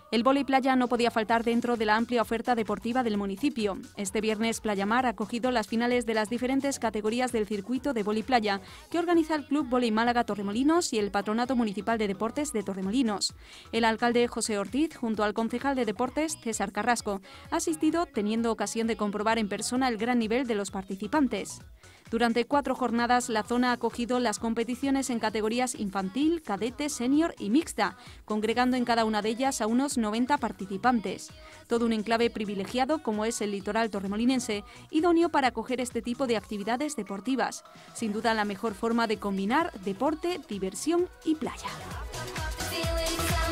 El vóley playa no podía faltar dentro de la amplia oferta deportiva del municipio. Este viernes Playamar ha acogido las finales de las diferentes categorías del circuito de vóley playa que organiza el Club Vóley Málaga Torremolinos y el Patronato Municipal de Deportes de Torremolinos. El alcalde José Ortiz, junto al concejal de Deportes César Carrasco, ha asistido teniendo ocasión de comprobar en persona el gran nivel de los participantes. Durante 4 jornadas, la zona ha acogido las competiciones en categorías infantil, cadete, senior y mixta, congregando en cada una de ellas a unos 90 participantes. Todo un enclave privilegiado como es el litoral torremolinense, idóneo para acoger este tipo de actividades deportivas. Sin duda la mejor forma de combinar deporte, diversión y playa.